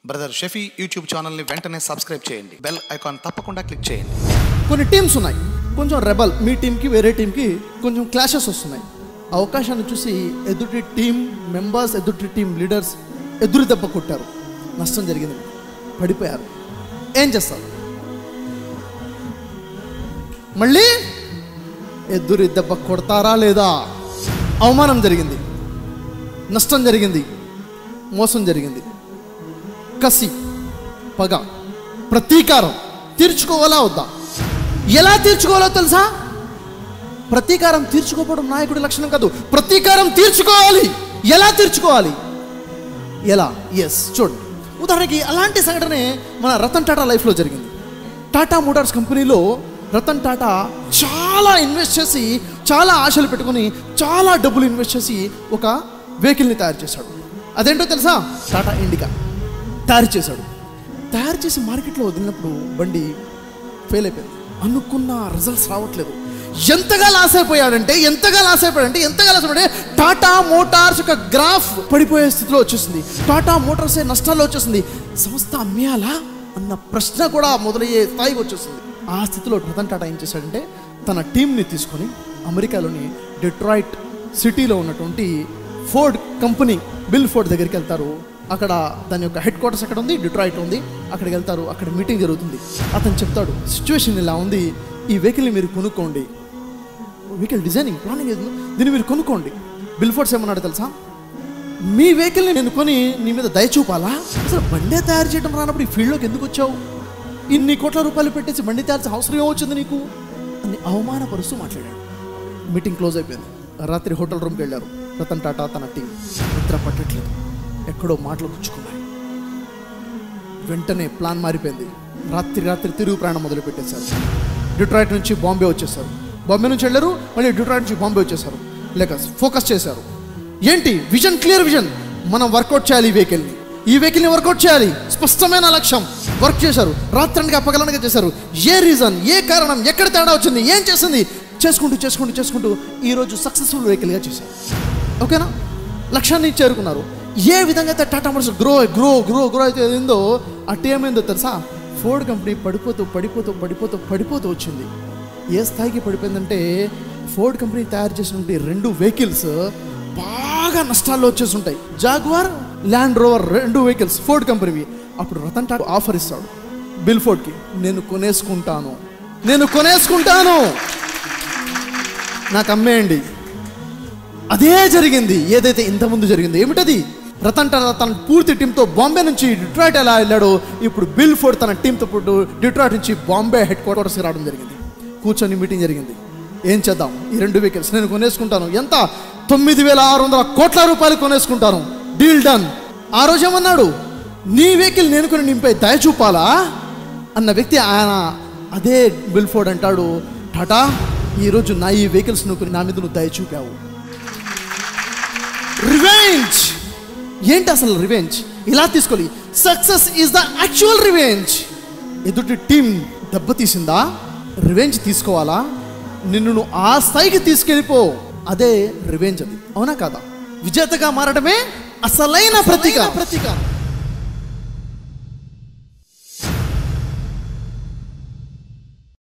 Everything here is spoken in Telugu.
బ్రదర్ షఫీ యూట్యూబ్ ఛానల్ని వెంటనే సబ్స్క్రైబ్ చేయండి, బెల్ ఐకాన్ తప్పకుండా క్లిక్ చేయండి. కొన్ని టీమ్స్ ఉన్నాయి, కొంచెం రెబల్, మీ టీంకి వేరే టీంకి కొంచెం క్లాషెస్ వస్తున్నాయి. అవకాశాన్ని చూసి ఎదుటి టీం మెంబర్స్, ఎదుటి టీం లీడర్స్ ఎదురు దెబ్బ కొట్టారు, నష్టం జరిగింది, పడిపోయారు. ఏం చేస్తారు? మళ్ళీ ఎదురు దెబ్బ కొడతారా లేదా? అవమానం జరిగింది, నష్టం జరిగింది, మోసం జరిగింది, కసి, పగ, ప్రతీకారం తీర్చుకోవాలా వద్దా? ఎలా తీర్చుకోవాలో తెలుసా? ప్రతీకారం తీర్చుకోవడం నాయకుడి లక్షణం కాదు, ప్రతీకారం తీర్చుకోవాలి. ఎలా తీర్చుకోవాలి? ఎలా? ఎస్, చూడండి, ఉదాహరణకి అలాంటి సంఘటనే మన రతన్ టాటా లైఫ్లో జరిగింది. టాటా మోటార్స్ కంపెనీలో రతన్ టాటా చాలా ఇన్వెస్ట్ చేసి, చాలా ఆశలు పెట్టుకుని, చాలా డబ్బులు ఇన్వెస్ట్ చేసి ఒక వెహికల్ని తయారు చేశాడు. అదేంటో తెలుసా? టాటా ఇండికా తయారు చేశాడు. తయారు చేసి మార్కెట్లో వదిలినప్పుడు బండి ఫెయిల్ అయిపోయింది. అనుకున్న రిజల్ట్స్ రావట్లేదు. ఎంతగా లాస్ అయిపోయాడంటే టాటా మోటార్స్ యొక్క గ్రాఫ్ పడిపోయే స్థితిలో వచ్చేసింది. టాటా మోటార్సే నష్టాల్లో వచ్చేసింది. సంస్థ అమ్మేయాలా అన్న ప్రశ్న కూడా మొదలయ్యే స్థాయికి వచ్చేసింది. ఆ స్థితిలో రతన్ టాటా ఏం చేశాడంటే తన టీంని తీసుకొని అమెరికాలోని డెట్రాయిట్ సిటీలో ఉన్నటువంటి ఫోర్డ్ కంపెనీ, బిల్ ఫోర్డ్ దగ్గరికి వెళ్తారు. అక్కడ దాని యొక్క హెడ్ క్వార్టర్స్ అక్కడ ఉంది, డిట్రాయిట్ ఉంది. అక్కడికి వెళ్తారు, అక్కడ మీటింగ్ జరుగుతుంది. అతను చెప్తాడు, సిచ్యువేషన్ ఇలా ఉంది, ఈ వెహికల్ని మీరు కొనుక్కోండి, వెహికల్ డిజైనింగ్ ప్లానింగ్ దీన్ని మీరు కొనుక్కోండి. బిల్ ఫోర్డ్స్ ఏమన్నాడు తెలుసా? మీ వెహికల్ని నేను కొని నీ మీద దయ చూపాలా? అసలు బండే తయారు చేయడం రానప్పుడు ఈ ఫీల్డ్లోకి ఎందుకు వచ్చావు? ఇన్ని కోట్ల రూపాయలు పెట్టేసి బండి తయారు అవసరం ఏమొచ్చింది నీకు అని అవమానపరుస్తూ మాట్లాడాడు. మీటింగ్ క్లోజ్ అయిపోయింది. రాత్రి హోటల్ రూమ్కి వెళ్ళారు రతన్ టాటా, తన టీం. నిద్ర పట్టట్లేదు, ఎక్కడో మాటలు పుచ్చుకున్నాయి. వెంటనే ప్లాన్ మారిపోయింది. రాత్రి తిరుగు ప్రయాణం మొదలు పెట్టేశారు. డిట్రాయిట్ నుంచి బాంబే వచ్చేసారు. బాంబే నుంచి వెళ్ళారు, మళ్ళీ డిట్రాయిట్ నుంచి బాంబే వచ్చేసారు. లేక ఫోకస్ చేశారు. ఏంటి విజన్? Clear vision. మనం వర్కౌట్ చేయాలి, ఈ వెహికల్ని వర్కౌట్ చేయాలి. స్పష్టమైన లక్ష్యం. వర్క్ చేశారు, రాత్రనగా పగలనగా చేశారు. ఏ రీజన్, ఏ కారణం, ఎక్కడ తేడా వచ్చింది, ఏం చేసింది చేసుకుంటూ ఈరోజు సక్సెస్ఫుల్ వెహికల్గా చేశారు. ఓకేనా? లక్ష్యాన్ని చేరుకున్నారు. ఏ విధంగా అయితే టాటా మోటార్స్ గ్రో అయితే ఏందో ఆ టీం ఏందో తెలుసా? ఫోర్డ్ కంపెనీ పడిపోతూ వచ్చింది. ఏ స్థాయికి పడిపోయిందంటే ఫోర్డ్ కంపెనీ తయారు చేసినటువంటి 2 వెహికల్స్ బాగా నష్టాల్లో వచ్చేసి ఉంటాయి. Jaguar, Land Rover, 2 vehicles Ford కంపెనీవి. అప్పుడు రతన్ టాటా ఆఫర్ ఇస్తాడు బిల్ ఫోర్డ్కి, నేను కొనేసుకుంటాను, నాకు అమ్మేయండి. అదే జరిగింది ఏదైతే ఇంతకుముందు జరిగింది. ఏమిటది? రతన్ టాటా తన పూర్తి టీంతో బాంబే నుంచి డిట్రాయిట్ ఎలా వెళ్ళాడో, ఇప్పుడు బిల్ ఫోర్డ్ తన టీంతో పాటు డిట్రాయిట్ నుంచి బాంబే హెడ్ క్వార్టర్స్కి రావడం జరిగింది. కూర్చొని మీటింగ్ జరిగింది. ఏం చేద్దాం? ఈ 2 వెహికల్స్ నేను కొనేసుకుంటాను. ఎంత? 9,600 కోట్ల రూపాయలు కొనేసుకుంటాను. Deal done. ఆ రోజు ఏమన్నాడు? నీ వెహికల్ నేను కొని నింపే దయ చూపాలా అన్న వ్యక్తి ఆయన. అదే బిల్ ఫోర్డ్ అంటాడు, టాటా ఈరోజు నా ఈ వెహికల్స్ నువ్వు నా మీద నువ్వు దయ చూపావు. రివెంజ్. ఏంటి అసలు రివెంజ్? ఇలా తీసుకోవాలి. Success is the actual revenge. ఎదుటి టీం దెబ్బతీసిందా, రివెంజ్ తీసుకోవాలా? నిన్ను ఆ స్థాయికి తీసుకెళ్ళిపో. అదే రివెంజ్. అది అవునా కాదా? విజేతగా మారడమే అసలైన ప్రతీకారం.